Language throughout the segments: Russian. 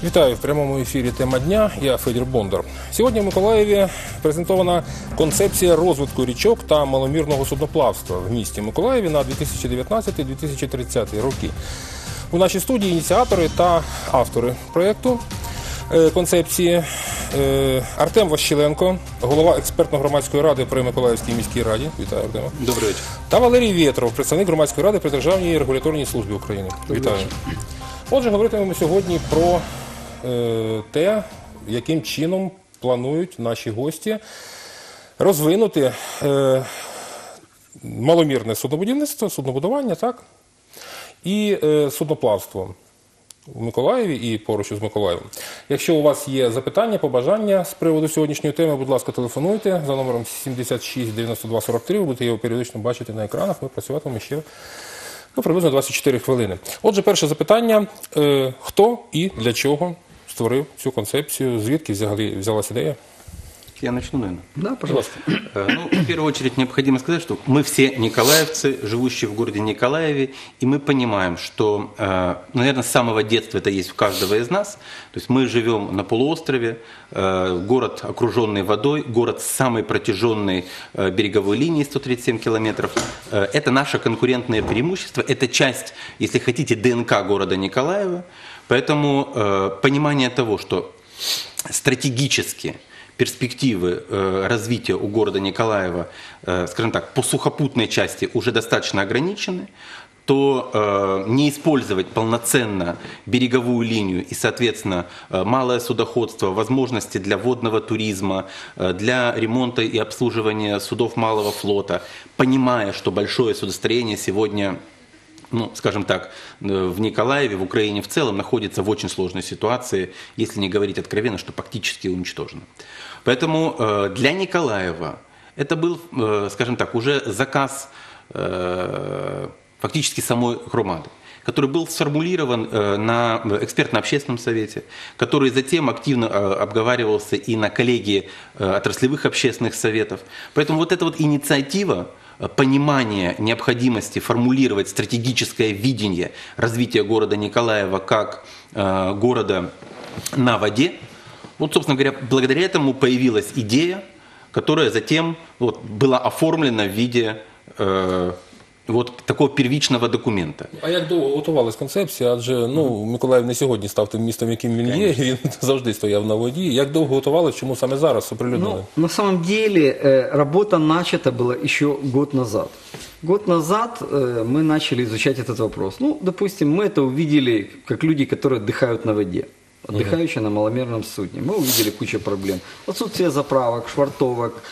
Вітаю в прямому ефірі «Тема дня». Я Федір Бондар. Сьогодні в Миколаєві презентована концепція розвитку річок та маломірного судноплавства в місті Миколаєві на 2019-2030 роки. У нашій студії ініціатори та автори проєкту концепції Артем Ващиленко, голова експертно-громадської ради при Миколаївській міській раді. Вітаю, Артема. Добрий вечір. Та Валерій Вєтров, представник громадської ради при Державній регуляторній службі України. Вітаю. Отже, говоритимемо сьогодні про те, яким чином планують наші гості розвинути маломірне суднобудівництво, суднобудування, так, і судноплавство в Миколаєві і поруч із Миколаєвом. Якщо у вас є запитання, побажання з приводу сьогоднішньої теми, будь ласка, телефонуйте за номером 76 92 43, ви будете його періодично бачити на екранах, ми працюватимемо ще приблизно 24 хвилини. Отже, перше запитання. Хто і для чого створив цю концепцію? Звідки взялась ідея? Я начну, наверное. Да, пожалуйста. В первую очередь необходимо сказать, что мы все николаевцы, живущие в городе Николаеве, и мы понимаем, что, наверное, с самого детства это есть у каждого из нас. То есть мы живем на полуострове, город, окруженный водой, город с самой протяженной береговой линией 137 километров. Это наше конкурентное преимущество, это часть, если хотите, ДНК города Николаева. Поэтому понимание того, что стратегически перспективы развития у города Николаева, скажем так, по сухопутной части уже достаточно ограничены, то не использовать полноценно береговую линию и, соответственно, малое судоходство, возможности для водного туризма, для ремонта и обслуживания судов малого флота, понимая, что большое судостроение сегодня, скажем так, в Николаеве, в Украине в целом находится в очень сложной ситуации, если не говорить откровенно, что практически уничтожено. Поэтому для Николаева это был, скажем так, уже заказ фактически самой громады, который был сформулирован на экспертно-общественном совете, который затем активно обговаривался и на коллегии отраслевых общественных советов. Поэтому вот эта вот инициатива, понимание необходимости формулировать стратегическое видение развития города Николаева как города на воде, вот, собственно говоря, благодаря этому появилась идея, которая затем была оформлена в виде такого первичного документа. А як довго готувалась концепція? Адже Миколаїв не сьогодні став тим містом, яким він є, він завжди стояв на воді. Як довго готувалась, чому саме зараз оприлюднили? На самом деле работа начата была еще год назад. Год назад мы начали изучать этот вопрос. Допустим, мы это увидели как люди, которые отдыхают на воде. Отдыхающие на маломерном судне. Мы увидели кучу проблем. Отсутствие заправок, швартовок,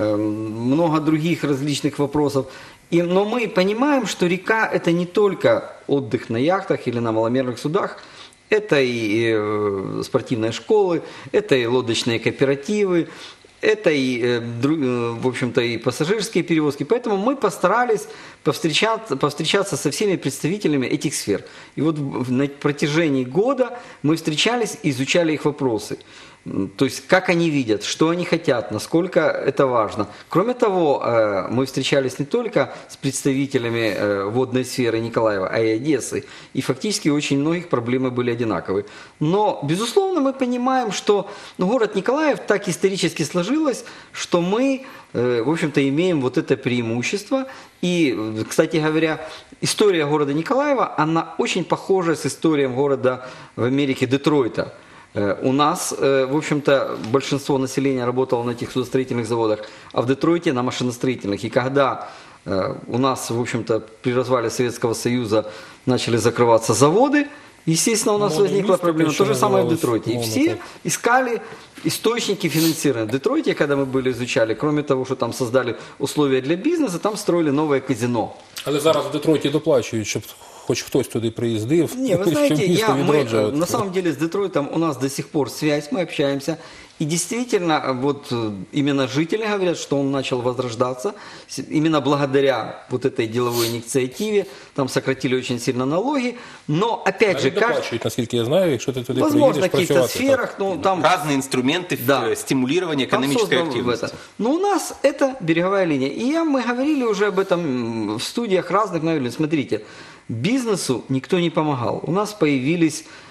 много других различных вопросов. Но мы понимаем, что река – это не только отдых на яхтах или на маломерных судах, это и спортивные школы, это и лодочные кооперативы, это и, в общем-то, и пассажирские перевозки. Поэтому мы постарались повстречаться со всеми представителями этих сфер. И вот на протяжении года мы встречались и изучали их вопросы. То есть, как они видят, что они хотят, насколько это важно. Кроме того, мы встречались не только с представителями водной сферы Николаева, а и Одессы. И фактически очень многих проблемы были одинаковые. Но, безусловно, мы понимаем, что город Николаев так исторически сложилось, что мы, в общем-то, имеем вот это преимущество. И, кстати говоря, история города Николаева, она очень похожа с историей города в Америке Детройта. У нас, в общем-то, большинство населения работало на этих судостроительных заводах, а в Детройте на машиностроительных. И когда у нас, в общем-то, при развале Советского Союза начали закрываться заводы, естественно, у нас возникла проблема. То же самое в Детройте. И все искали источники финансирования. В Детройте, когда мы были изучали, кроме того, что там создали условия для бизнеса, там строили новое казино. Але зараз в Детройті доплачують, щоб хоч хтось туди приїздив, Не, вы знаете, щоб місто відроджувати. на самом деле с Детройтом у нас до сих пор связь, мы общаемся. И действительно, вот именно жители говорят, что он начал возрождаться. Именно благодаря вот этой деловой инициативе, там сократили очень сильно налоги. Но опять же, доплачують, наскільки я знаю, якщо ти туди возможно, приїдеш в каких-то працювати. сферах, там разные инструменты стимулирования экономической активности. Но у нас это береговая линия. И мы говорили уже об этом в студиях разных, говорили, смотрите, бизнесу никто не помогал. У нас появились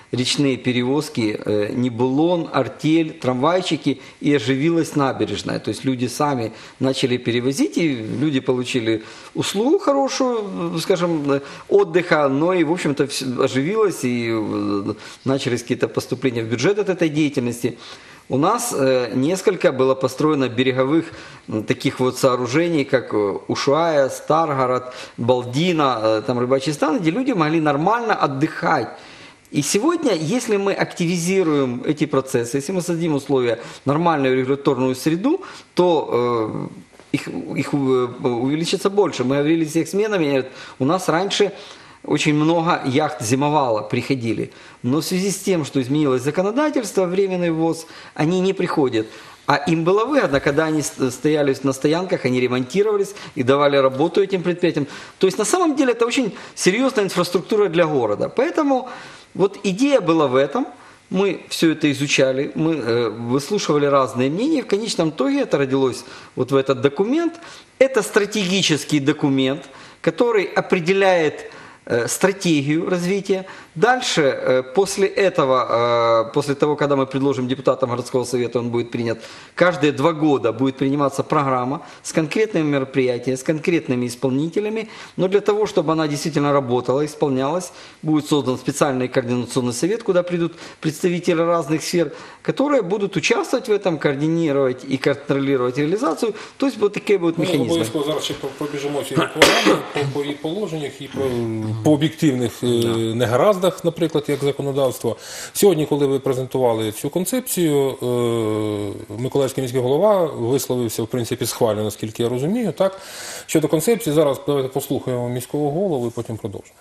речные перевозки Нибулон, Артель, трамвайчики, и оживилась набережная. То есть люди сами начали перевозить, и люди получили услугу хорошую, скажем, отдыха, но и, в общем-то, оживилось, и начались какие-то поступления в бюджет от этой деятельности. У нас несколько было построено береговых таких вот сооружений, как Ушуая, Старгород, Балдина, там рыбачий стан, где люди могли нормально отдыхать. И сегодня, если мы активизируем эти процессы, если мы создадим условия, нормальную регуляторную среду, то их увеличится больше. Мы говорили с их сменами, у нас раньше очень много яхт зимовало, приходили. Но в связи с тем, что изменилось законодательство, временный ввоз, они не приходят. А им было выгодно, когда они стояли на стоянках, они ремонтировались и давали работу этим предприятиям. То есть на самом деле это очень серьезная инфраструктура для города. Поэтому вот идея была в этом. Мы все это изучали, мы выслушивали разные мнения. В конечном итоге это родилось вот в этот документ. Это стратегический документ, который определяет стратегию развития. Дальше, после этого, после того, когда мы предложим депутатам городского совета, он будет принят, каждые 2 года будет приниматься программа с конкретными мероприятиями, с конкретными исполнителями, но для того, чтобы она действительно работала, исполнялась, будет создан специальный координационный совет, куда придут представители разных сфер, которые будут участвовать в этом, координировать и контролировать реализацию. То есть вот такие будут механізми. Ми обов'язково зараз ще пробіжимо ці програми по її положеннях і по об'єктивних негараздах, наприклад, як законодавство. Сьогодні, коли ви презентували цю концепцію, Миколаївський міський голова висловився, в принципі, схвально, наскільки я розумію. Так? Щодо концепції, зараз давайте послухаємо міського голову і потім продовжимо.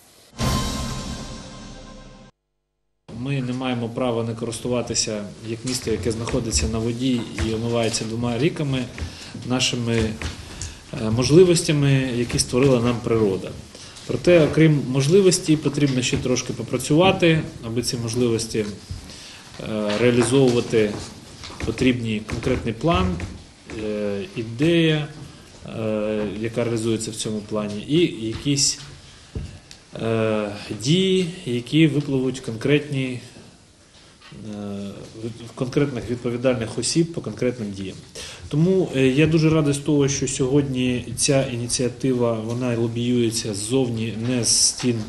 Ми не маємо права не користуватися, як місто, яке знаходиться на воді і омивається 2 ріками, нашими можливостями, які створила нам природа. Проте, окрім можливостей, потрібно ще трошки попрацювати, аби ці можливості реалізовувати. Потрібний конкретний план, ідея, яка реалізується в цьому плані, і якісь дії, які випливуть конкретних відповідальних осіб по конкретним діям. Тому я дуже радий з того, що сьогодні ця ініціатива, вона лобіюється ззовні, не з стін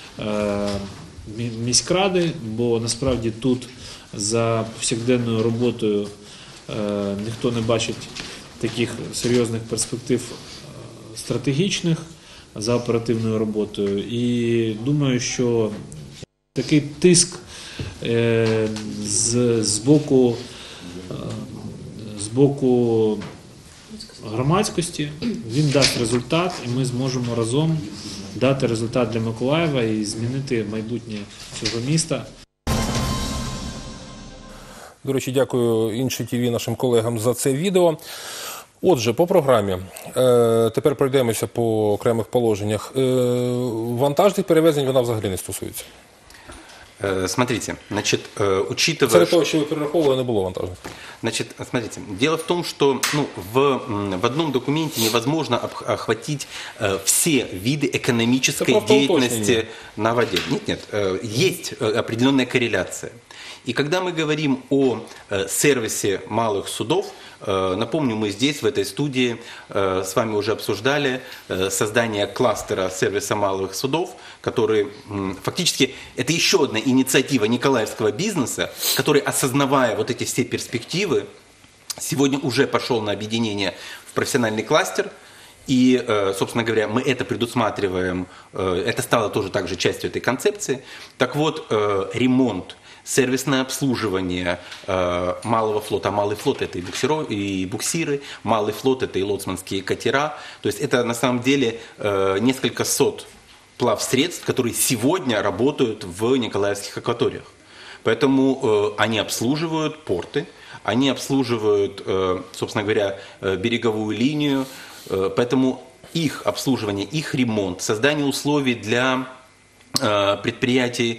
міськради, бо насправді тут за повсякденною роботою ніхто не бачить таких серйозних перспектив стратегічних за оперативною роботою. І думаю, що такий тиск з боку громадськості, він дасть результат, і ми зможемо разом дати результат для Миколаєва і змінити майбутнє цього міста. До речі, дякую іншій ТВ нашим колегам за це відео. Отже, по програмі. Тепер пройдемося по окремих положеннях. Вантажних перевезень вона взагалі не стосується. Смотрите, значит, учитывая... Серед того, що ви перераховували, не було вантажних. Значит, смотрите, дело в том, что в одном документе невозможно охватить все виды экономической деятельности на воде. Нет, есть определенная корреляция. И когда мы говорим о сервисе малых судов, напомню, мы здесь, в этой студии, с вами уже обсуждали создание кластера сервиса малых судов, который фактически, это еще одна инициатива николаевского бизнеса, который, осознавая вот эти все перспективы, сегодня уже пошел на объединение в профессиональный кластер. И, собственно говоря, мы это предусматриваем, это стало тоже также частью этой концепции. Так вот, ремонт, сервисное обслуживание малого флота. Малый флот – это и буксиры, малый флот – это и лоцманские катера. То есть это на самом деле несколько сот плавсредств, которые сегодня работают в николаевских акваториях. Поэтому они обслуживают порты, они обслуживают, собственно говоря, береговую линию. Поэтому их обслуживание, их ремонт, создание условий для предприятий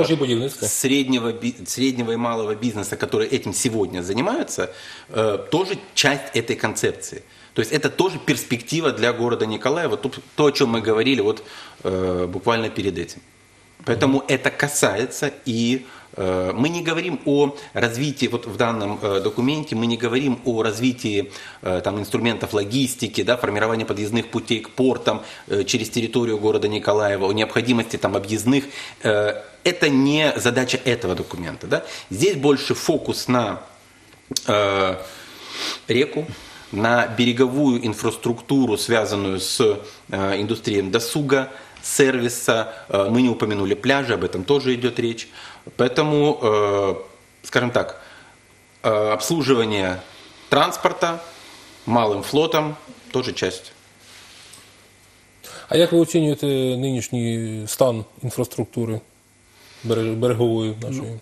среднего и малого бизнеса, которые этим сегодня занимаются, тоже часть этой концепции. То есть это тоже перспектива для города Николаева, то, о чем мы говорили вот буквально перед этим. Поэтому это касается и мы не говорим о развитии, вот в данном документе мы не говорим о развитии там, инструментов логистики, да, формирования подъездных путей к портам через территорию города Николаева, о необходимости там, объездных. Это не задача этого документа. Да. Здесь больше фокус на реку, на береговую инфраструктуру, связанную с индустрией досуга, сервиса. Мы не упомянули пляжи, об этом тоже идет речь. Поэтому, скажем так, обслуживание транспорта малым флотом тоже часть. А як ви оцінюєте нинішній стан інфраструктури берегової нашої?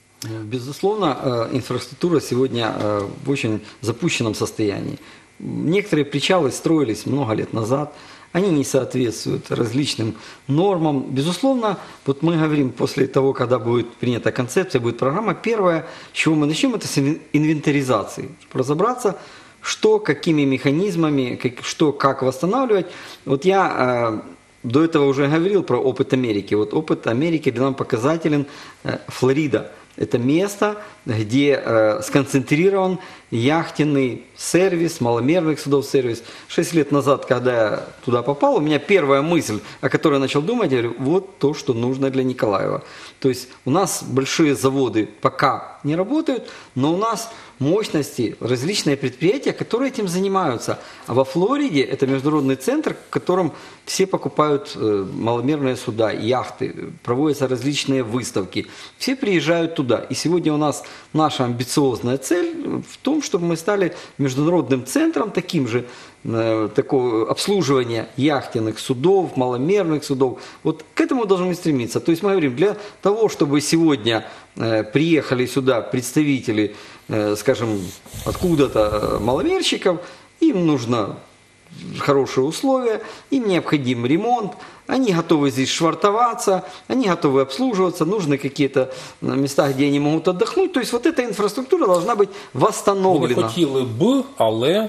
Безусловно, инфраструктура сегодня в очень запущенном состоянии. Некоторые причалы строились много лет назад, они не соответствуют различным нормам. Безусловно, вот мы говорим, после того, когда будет принята концепция, будет программа, первое, с чего мы начнем, это с инвентаризации. Разобраться, что, какими механизмами, что, как восстанавливать. Вот я до этого уже говорил про опыт Америки. Вот опыт Америки для нас показателен Флорида. Это место, где сконцентрирован яхтенный сервис, маломерных судов сервис. 6 лет назад, когда я туда попал, у меня первая мысль, о которой я начал думать, я говорю, вот то, что нужно для Николаева. То есть у нас большие заводы пока не работают, но у нас мощности, различные предприятия, которые этим занимаются. А во Флориде это международный центр, в котором все покупают маломерные суда, яхты, проводятся различные выставки. Все приезжают туда. И сегодня у нас наша амбициозная цель в том, чтобы мы стали международным центром, таким же такого обслуживания яхтенных судов, маломерных судов. Вот к этому должны стремиться. То есть мы говорим, для того, чтобы сегодня приехали сюда представители, скажем, откуда-то маломерщиков, им нужно хорошие условия, им необходим ремонт, они готовы здесь швартоваться, они готовы обслуживаться, нужны какие-то места, где они могут отдохнуть. То есть вот эта инфраструктура должна быть восстановлена. Вони хотіли б, але...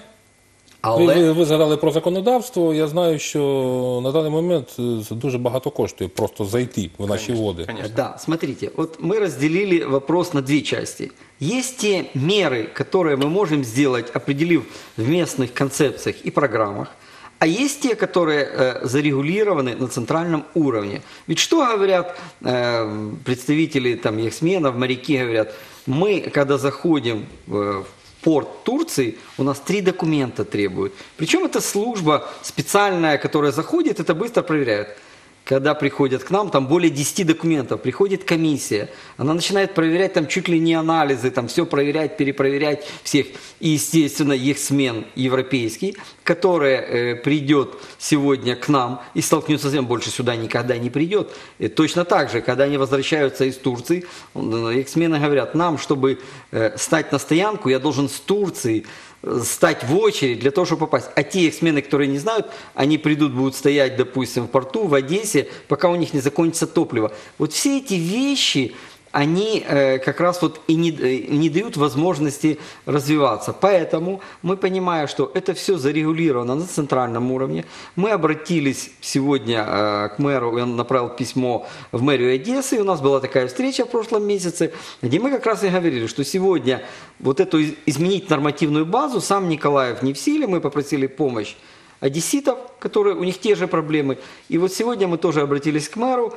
Ви згадали про законодавство, я знаю, що на даний момент це дуже багато коштує просто зайти в наші води. Конечно. Да, смотрите, вот мы разделили вопрос на две части. Есть те меры, которые мы можем сделать, определив в местных концепциях и программах, а есть те, которые зарегулированы на центральном уровне. Ведь что говорят представители там, яхтсменов, моряки говорят, мы, когда заходим в порт Турции, у нас 3 документа требуют. Причем это служба специальная, которая заходит, это быстро проверяет. Когда приходят к нам, там более 10 документов, приходит комиссия, она начинает проверять там чуть ли не анализы, там все проверять, перепроверять всех. И, естественно, яхтсмен европейский, который придет сегодня к нам и столкнется с тем, больше сюда никогда не придет. И точно так же, когда они возвращаются из Турции, яхтсмены говорят, нам, чтобы стать на стоянку, я должен с Турции стать в очередь для того, чтобы попасть. А те яхтсмены, которые не знают, они придут, будут стоять, допустим, в порту, в Одессе, пока у них не закончится топливо. Вот все эти вещи, они как раз вот и не дают возможности развиваться. Поэтому мы понимаем, что это все зарегулировано на центральном уровне. Мы обратились сегодня к мэру, он направил письмо в мэрию Одессы, и у нас была такая встреча в прошлом месяце, где мы как раз и говорили, что сегодня вот эту изменить нормативную базу сам Николаев не в силе, мы попросили помощь одесситов, которые, у них те же проблемы. И вот сегодня мы тоже обратились к мэру.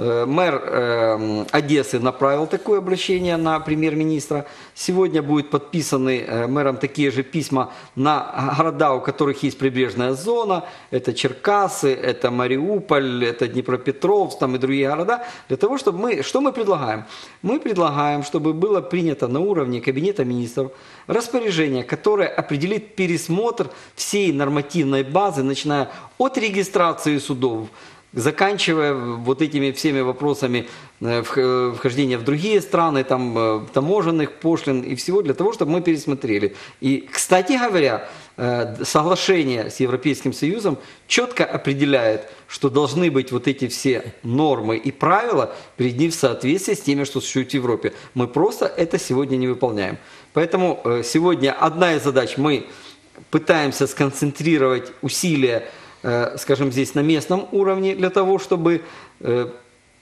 Мэр Одессы направил такое обращение на премьер-министра. Сегодня будут подписаны мэром такие же письма на города, у которых есть прибрежная зона. Это Черкассы, это Мариуполь, это Днепропетровск там и другие города. Для того, чтобы мы... Что мы предлагаем? Мы предлагаем, чтобы было принято на уровне Кабинета министров распоряжение, которое определит пересмотр всей нормативной базы, начиная от регистрации судов, заканчивая вот этими всеми вопросами вхождения в другие страны, там, таможенных пошлин и всего для того, чтобы мы пересмотрели. И, кстати говоря, соглашение с Европейским Союзом четко определяет, что должны быть вот эти все нормы и правила приведены в соответствии с теми, что существует в Европе. Мы просто это сегодня не выполняем. Поэтому сегодня одна из задач, мы пытаемся сконцентрировать усилия, скажем, здесь на местном уровне, для того, чтобы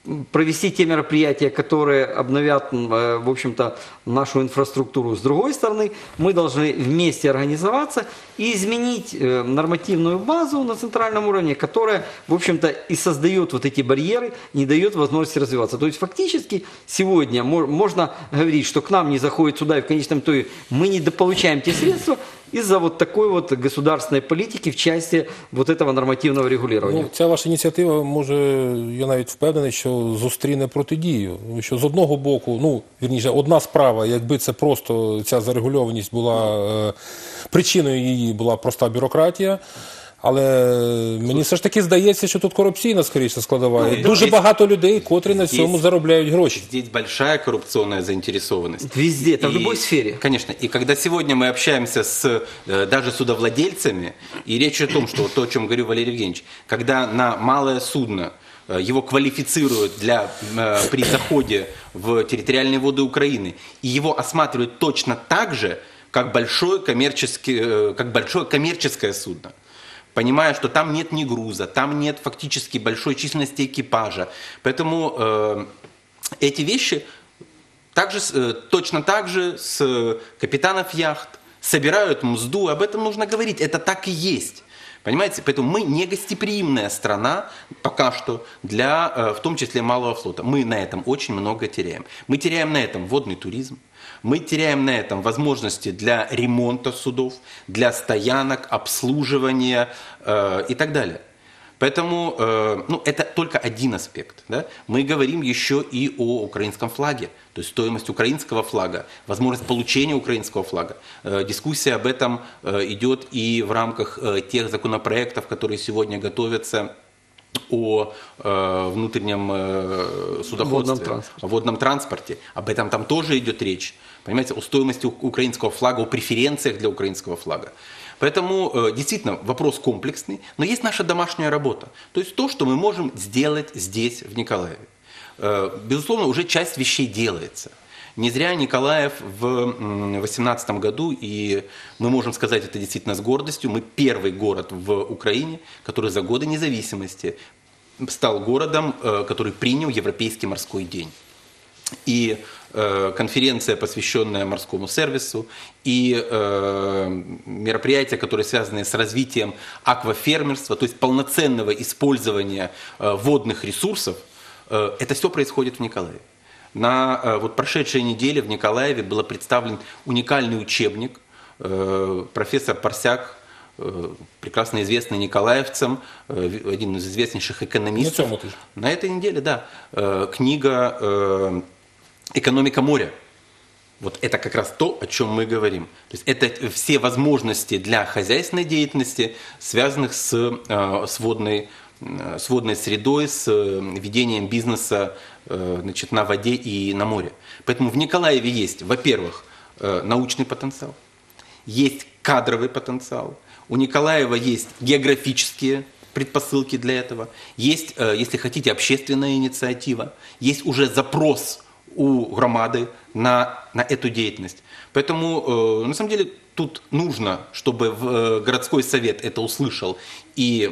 провести те мероприятия, которые обновят, в общем-то, нашу инфраструктуру. С другой стороны, мы должны вместе организоваться и изменить нормативную базу на центральном уровне, которая, в общем-то, и создает вот эти барьеры, не дает возможности развиваться. То есть, фактически, сегодня можно говорить, что к нам не заходит сюда, и в конечном итоге мы не дополучаем те средства из-за вот такой вот государственной политики в части вот этого нормативного регулирования. Ну, ця ваша ініціатива, може, я навіть впевнений, що зустріне протидію. Тому що з одного боку, ну, вірніше, одна справа, якби це просто ця зарегульованість була, причиною її була проста бюрократія, але мені все ж таки здається, що тут корупційна, скоріше, складова. І дуже багато людей, котрі на цьому заробляють гроші. Здесь большая коррупционная заинтересованность. Везде, это в любой сфере. Конечно. И когда сегодня мы общаемся с даже судовладельцами, и речь о том, что вот то, о чем говорил Валерий Евгеньевич, когда на малое судно его квалифицируют при заходе в территориальные воды Украины, и его осматривают точно так же, как большое коммерческое судно, понимая, что там нет ни груза, там нет фактически большой численности экипажа. Поэтому эти вещи точно так же с капитанов яхт собирают мзду, об этом нужно говорить, это так и есть. Понимаете? Поэтому мы не гостеприимная страна пока что для, в том числе, малого флота. Мы на этом очень много теряем. Мы теряем на этом водный туризм, мы теряем на этом возможности для ремонта судов, для стоянок, обслуживания и так далее. Поэтому это только один аспект. Да? Мы говорим еще и о украинском флаге, то есть стоимость украинского флага, возможность получения украинского флага. Дискуссия об этом идет и в рамках тех законопроектов, которые сегодня готовятся о внутреннем судоходстве, о водном транспорте. Об этом там тоже идет речь. Понимаете, о стоимости украинского флага, о преференциях для украинского флага. Поэтому действительно вопрос комплексный, но есть наша домашняя работа. То есть то, что мы можем сделать здесь, в Николаеве. Безусловно, уже часть вещей делается. Не зря Николаев в 2018 году, и мы можем сказать это действительно с гордостью, мы первый город в Украине, который за годы независимости стал городом, который принял Европейский морской день. И конференция, посвященная морскому сервису, и мероприятия, которые связаны с развитием аквафермерства, то есть полноценного использования водных ресурсов, это все происходит в Николаеве. На прошедшей неделе в Николаеве был представлен уникальный учебник. Профессор Парсяк, прекрасно известный николаевцам, один из известнейших экономистов. На этой неделе, да, книга «Экономика моря». Вот это как раз то, о чем мы говорим. То есть это все возможности для хозяйственной деятельности, связанных с водной средой, с ведением бизнеса на воде и на море. Поэтому в Николаеве есть, во-первых, научный потенциал, есть кадровый потенциал, у Николаева есть географические предпосылки для этого, есть, если хотите, общественная инициатива, есть уже запрос у громады на эту деятельность. Поэтому, на самом деле, тут нужно, чтобы городской совет это услышал, и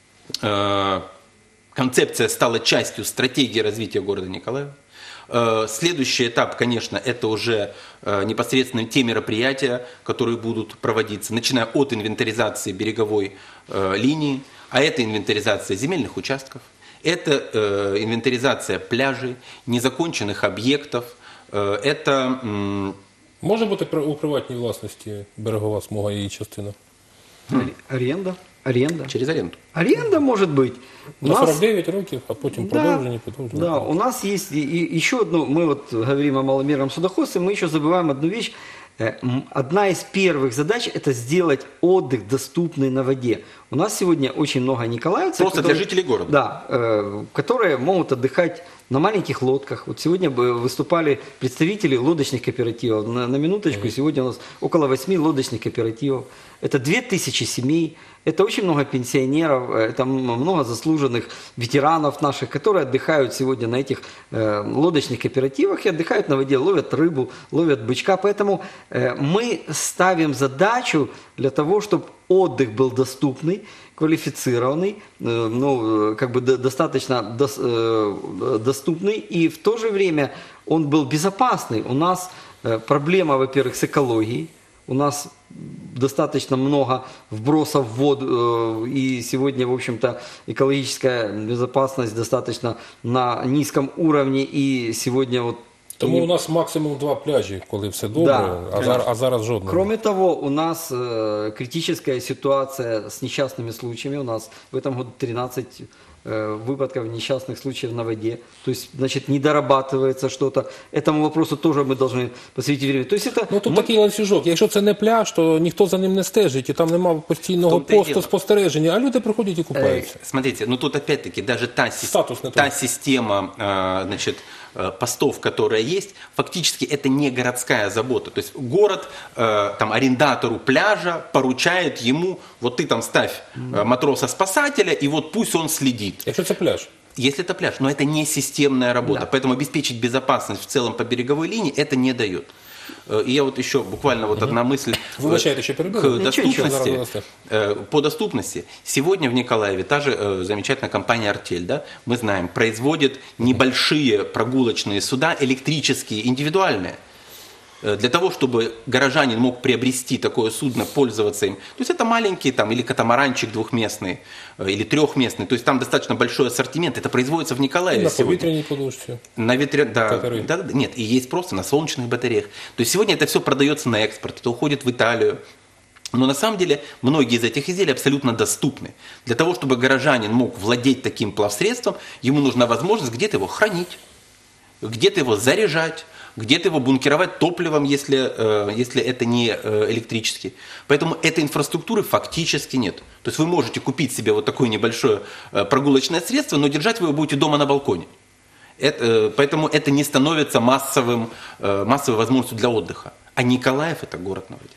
концепция стала частью стратегии развития города Николаева. Следующий этап, конечно, это уже непосредственно те мероприятия, которые будут проводиться, начиная от инвентаризации береговой линии, а это инвентаризация земельных участков, это инвентаризация пляжей, незаконченных объектов, это... Може бути у приватній власності берегова смуга і її частина? Аренда. Через аренду. Аренда может быть. На 49 років, а потім продовження. Да, у нас есть еще одно, мы вот говорим о маломерном судоходстве, мы еще забываем одну вещь. Одна из первых задач – это сделать отдых доступный на воде. У нас сегодня очень много николаевцев. Просто для жителей города. Да, которые могут отдыхать на маленьких лодках. Вот сегодня выступали представители лодочных кооперативов. На минуточку, сегодня у нас около 8 лодочных кооперативов. Это 2000 семей. Это очень много пенсионеров, это много заслуженных ветеранов наших, которые отдыхают сегодня на этих лодочных кооперативах и отдыхают на воде, ловят рыбу, ловят бычка. Поэтому Мы ставим задачу для того, чтобы отдых был доступный, квалифицированный, ну, как бы достаточно доступный, и в то же время он был безопасный. У нас проблема, во-первых, с экологией. У нас достаточно много вбросов в воду, и сегодня, в общем-то, экологическая безопасность достаточно на низком уровне, и сегодня вот... Тому у нас максимум 2 пляжі, коли все добре, Да, а зараз жодного. Кроме того, у нас критическая ситуация с несчастными случаями. У нас в этом году 13 выпадков несчастных случаев на воде. То есть, значит, не дорабатывается что-то. Этому вопросу тоже мы должны посвятить время. То есть это... Ну тут такий ланцюжок. Якщо це не пляж, то ніхто за ним не стежить, і там немає постійного В тому-то й посту діло. спостереження, а люди приходять і купаються. Смотрите, ну тут опять-таки даже Статус не та тот. система, значит, постов, которая есть, фактически это не городская забота. То есть город там, арендатору пляжа поручает ему, вот ты там ставь матроса-спасателя, и вот пусть он следит. Якщо це пляж. Если это пляж, но это не системная работа, Да. поэтому обеспечить безопасность в целом по береговой линии это не дает. И я вот еще буквально вот одна мысль Вибачайте, що перебив. к Нічого, доступности. нічого, зараз По доступности. Сегодня в Николаеве та же замечательная компания «Артель», да, мы знаем, производит небольшие прогулочные суда, электрические, индивидуальные. Для того, чтобы горожанин мог приобрести такое судно, пользоваться им. То есть это маленький там, или катамаранчик двухместный, или трехместный. То есть там достаточно большой ассортимент. Это производится в Николаеве На сегодня. повітряній подушці. На да, Батареи. да, нет, и есть просто на солнечных батареях. То есть сегодня это все продается на экспорт, это уходит в Италию. Но на самом деле многие из этих изделий абсолютно доступны. Для того, чтобы горожанин мог владеть таким плавсредством, ему нужна возможность где-то его хранить, где-то его заряжать, где-то его бункеровать топливом, если это не электрический. Поэтому этой инфраструктуры фактически нет. То есть вы можете купить себе вот такое небольшое прогулочное средство, но держать вы его будете дома на балконе. Поэтому это не становится массовой возможностью для отдыха. А Николаев – это город на воде.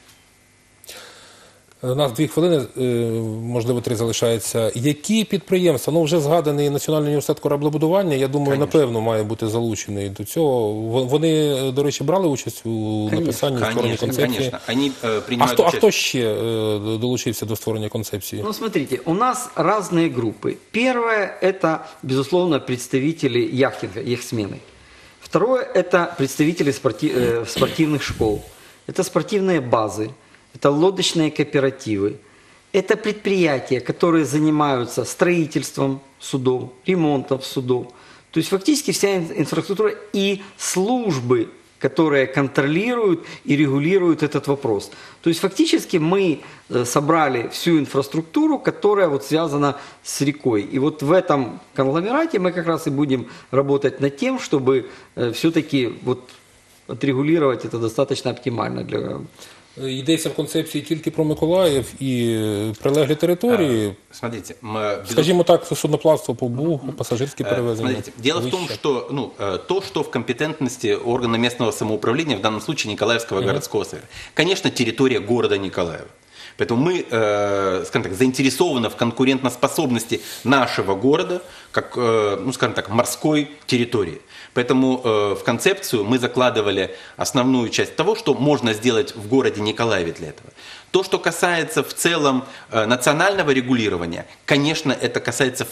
У нас 2 хвилини, можливо 3 залишається. Які підприємства, ну вже згаданий Національний університет кораблебудування, я думаю, напевно, має бути залучений до цього. Вони, до речі, брали участь у написанні, створенні концепції? Конечно. Они принимают А участие. хто ще долучився до створення концепції? Ну, смотрите, у нас разные группы. Первое – это, безусловно, представители яхтинга, яхтсмены. Второе – это представители спортивных школ. Это спортивные базы. Это лодочные кооперативы. Это предприятия, которые занимаются строительством судов, ремонтом судов. То есть фактически вся инфраструктура и службы, которые контролируют и регулируют этот вопрос. То есть фактически мы собрали всю инфраструктуру, которая вот связана с рекой. И вот в этом конгломерате мы как раз и будем работать над тем, чтобы все-таки вот отрегулировать это достаточно оптимально для... Йдеться в концепції тільки про Миколаїв і прилеглі території, Смотрите, скажімо так, судноплавство по Бугу, пасажирські перевезення. Смотрите, дело в том, вище. что то, что в компетентности органа местного самоуправления, в данном случае Николаевского городского совета, конечно, территория города Николаева. Поэтому мы, скажем так, заинтересованы в конкурентоспособности нашего города, как, ну, скажем так, морской территории. Поэтому в концепцию мы закладывали основную часть того, что можно сделать в городе Николаеве для этого. То, что касается в целом национального регулирования, конечно, это касается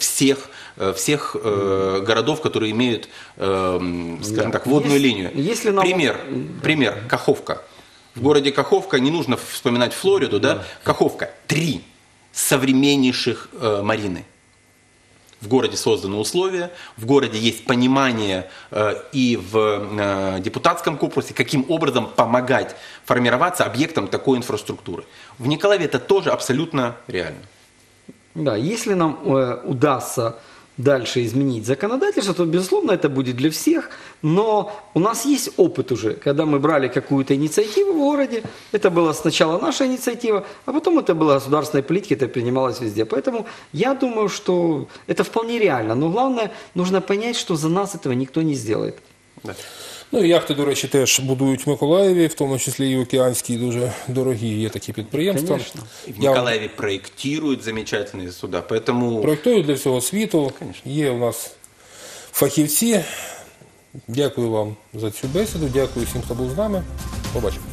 всех городов, которые имеют, скажем так, водную линию. Если нам... Пример, Каховка. В городе Каховка, не нужно вспоминать Флориду, да? Каховка, 3 современнейших марины. В городе созданы условия, в городе есть понимание и в депутатском корпусе, каким образом помогать формироваться объектам такой инфраструктуры. В Николаеве это тоже абсолютно реально. Да, если нам удастся дальше изменить законодательство, то, безусловно, это будет для всех. Но у нас есть опыт уже, когда мы брали какую-то инициативу в городе. Это была сначала наша инициатива, а потом это была государственная политика, это принималось везде. Поэтому я думаю, что это вполне реально. Но главное, нужно понять, что за нас этого никто не сделает. Да. Ну і яхти, до речі, теж будують в Миколаєві, в тому числі і океанські, дуже дорогі є такі підприємства. Конечно. И в Николаеве проектируют замечательные суда, поэтому... Проєктують для всього світу. Конечно. Є у нас фахівці. Дякую вам за цю бесіду, дякую всім, хто був з нами. Побачимо.